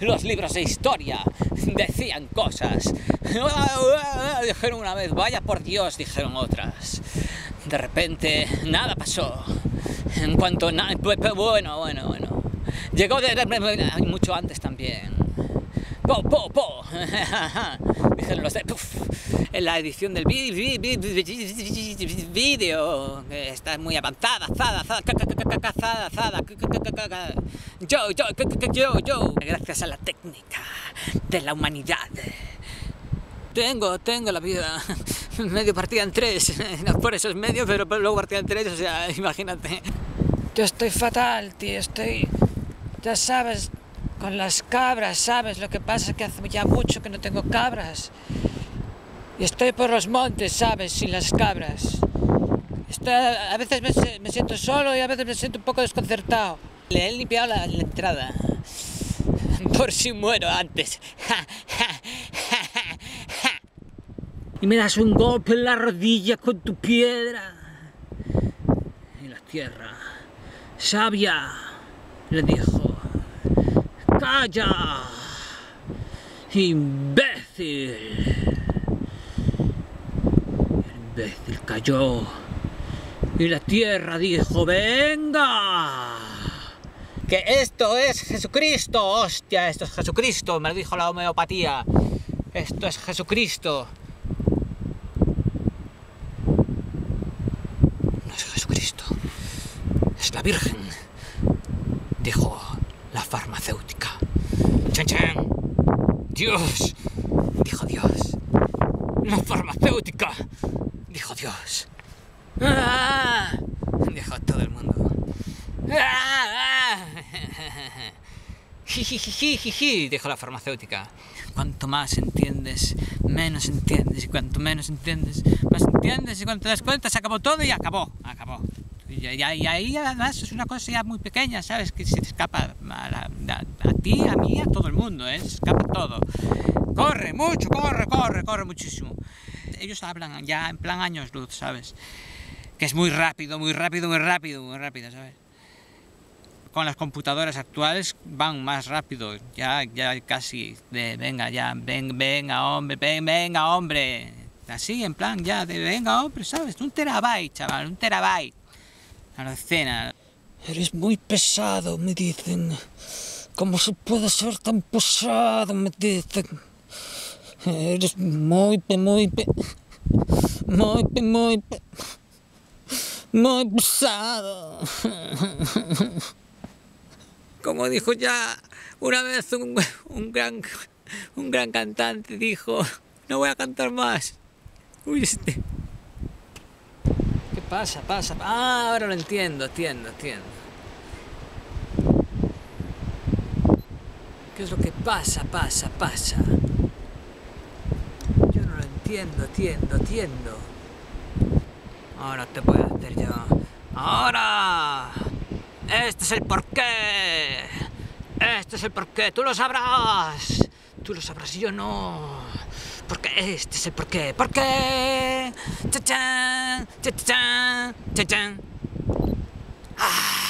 los libros de historia decían cosas. Dijeron una vez, vaya por Dios, dijeron otras. De repente, nada pasó. En cuanto... Bueno. Llegó mucho antes también. Dijeron los de... En la edición del vídeo, que está muy avanzada, yo, gracias a la técnica de la humanidad. Tengo la vida medio partida en tres, no por eso es medio, pero luego partida en tres, o sea, imagínate. Yo estoy fatal, tío, ya sabes, con las cabras, ¿sabes? Lo que pasa es que hace ya mucho que no tengo cabras. Y estoy por los montes, ¿sabes? Sin las cabras. A veces me siento solo y a veces me siento un poco desconcertado. Le he limpiado la entrada. Por si muero antes. Y me das un golpe en la rodilla con tu piedra. Y la tierra, sabia, le dijo: ¡calla, imbécil! El imbécil cayó y la tierra dijo: ¡venga! ¡Que esto es Jesucristo! ¡Hostia, esto es Jesucristo! Me lo dijo la homeopatía. Esto es Jesucristo. No es Jesucristo, es la Virgen, dijo la farmacéutica. ¡Chan, chan! ¡Dios! Dijo Dios. La farmacéutica, dijo Dios. ¡Ah! Dijo todo el mundo. ¡Ah! Jijijiji, dijo la farmacéutica. Cuanto más entiendes, menos entiendes. Y cuanto menos entiendes, más entiendes. Y cuando te das cuenta, se acabó todo y acabó. Y ahí además es una cosa ya muy pequeña, ¿sabes? Que se te escapa a ti, a mí, a todo el mundo, ¿eh? Se escapa todo. Corre mucho, corre muchísimo. Ellos hablan ya en plan años luz, ¿sabes? Que es muy rápido, ¿sabes? Con las computadoras actuales van más rápido, ya casi de venga, hombre. Así, en plan ya de venga, hombre, ¿sabes? 1 terabyte, chaval, 1 terabyte. A la escena. Eres muy pesado, me dicen. ¿Cómo se puede ser tan pesado? Me dicen. Eres muy pesado. Como dijo ya una vez un gran cantante, dijo: no voy a cantar más. Uy, ¿Qué pasa? Ah, ahora lo entiendo. ¿Qué es lo que pasa? Yo no lo entiendo. Ahora te voy a hacer yo. ¡Ahora! Este es el porqué. Tú lo sabrás y yo no. Porque este es el porqué. ¿Por qué? ¡Cha-chan! ¡Cha-chan! ¡Cha-chan! ¡Ah!